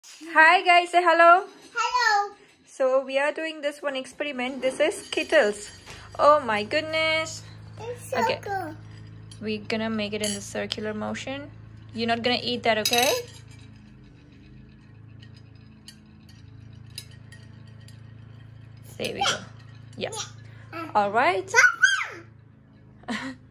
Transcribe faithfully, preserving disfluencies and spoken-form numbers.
Hi guys, say hello. Hello. So we are doing this one experiment. This is Skittles. Oh my goodness. It's so Okay. good. We're gonna make it in the circular motion. You're not gonna eat that, okay? There we go. Yeah. All right.